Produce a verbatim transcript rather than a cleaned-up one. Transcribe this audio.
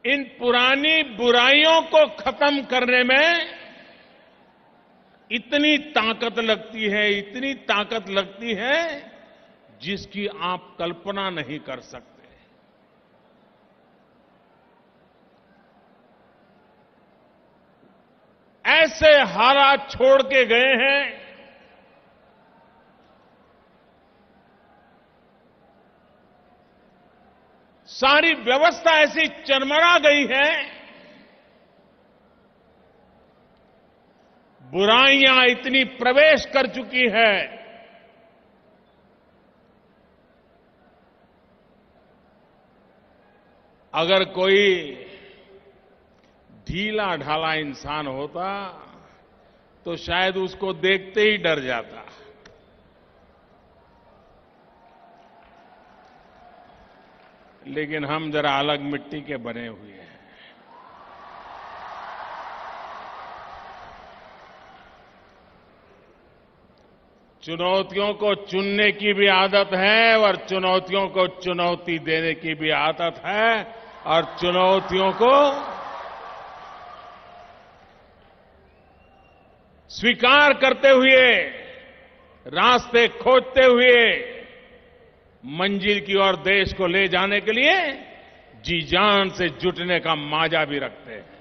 इन पुरानी बुराइयों को खत्म करने में इतनी ताकत लगती है, इतनी ताकत लगती है जिसकी आप कल्पना नहीं कर सकते। ऐसे हालात छोड़ के गए हैं सारी व्यवस्था ऐसी चरमरा गई है, बुराइयां इतनी प्रवेश कर चुकी है, अगर कोई ढीला ढाला इंसान होता तो शायद उसको देखते ही डर जाता। लेकिन हम जरा अलग मिट्टी के बने हुए हैं। चुनौतियों को चुनने की भी आदत है और चुनौतियों को चुनौती देने की भी आदत है, और चुनौतियों को स्वीकार करते हुए, रास्ते खोजते हुए मंजिल की ओर देश को ले जाने के लिए जी जान से जुटने का माजा भी रखते हैं।